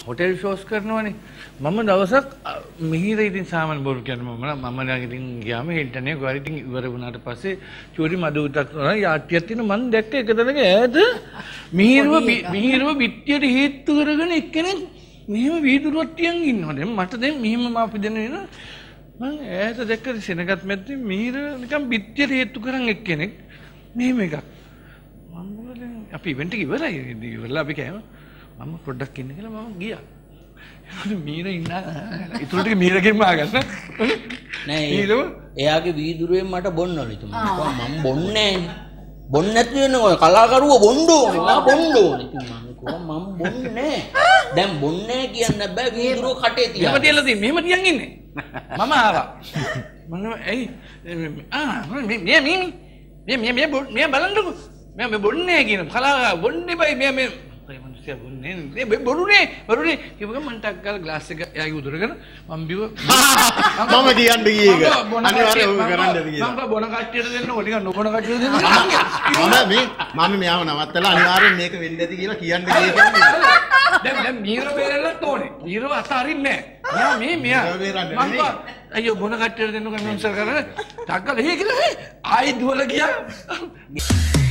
Hotel shows කරනවනේ. මම දවසක් මිහිර ඉතින් සාමාන්‍ය බොරු කියන්නේ මම ළඟ ඉතින් ගියාම හිටන්නේ ගාරි ඉතින් ඉවර වුණාට පස්සේ චූරි මඩ උතක් කරලා යාට්ටියක් තියෙන මම දැක්ක එක තැනක ඈත මිහිරව පිටියට හේතු කරගෙන එක්කෙනෙක් මෙහෙම වීදුරුවක් තියන් ඉන්නවා. දැන් මට දැන් මෙහෙම මාපි දෙන්න වෙන මම ඈත දැක්ක සෙනගත් මැද්දේ මිහිර නිකන් පිටියට හේතු කරන් එක්කෙනෙක් මෙහෙම එකක්. මම මොකද අපි ඉවෙන්ට් එක ඉවරයි. ඉවරලා අපි කෑම මම පොඩ්ඩක් ඉන්න කියලා මම ගියා. මීර ඉන්න ඉතුරු ටික මීරගෙන්ම ආගන්න. නෑ එයාගේ වීදුරුවෙන් මට බොන්නවලු ඉතින් මම බොන්නේ නෑනේ. බොන්නේ නැති වෙන ඔය කලාකරුවෝ බොන්නෝනේ. මම බොන්නෝනේ. ඉතින් මම කිව්වා මම බොන්නේ නෑ. දැන් බොන්නේ කියන්න බෑ වීදුරුව කටේ තියලා. මෙහෙම තියලා තියෙන්නේ. මෙහෙම තියන් ඉන්නේ. මම ආවා. මම ඇයි මේ බලන්නකෝ. මේ බොන්නේ කියන කලා බොන්නේ බයි මේ මනුස්සයා බොන්නේ නේ බොරුනේ කිව්වම මම ටක් ගාලා ග්ලාස් එක එයාගේ උදරගෙන මම බිව මම කියන්න ගියේ ඒක අනිවාර්යයෙන් ඔක කරන්නද කියලා මම බොන කට්ටියට දෙන්න ඕක ටික නොබොන කට්ටියට දෙන්න මම මෙයාව නවත්තලා අනිවාර්යෙන් මේක වෙන්න ඇති කියලා කියන්න ගියේ කියන්නේ දැන් මීර බේරෙන්නත් ඕනේ මීරව අතාරින්නේ නැහැ මෙයා මම අයියෝ බොන කට්ටියට දෙන්න කන්වන්සර් කරලා ටක් ගාලා හේ කියලා ආයි දුවලා ගියා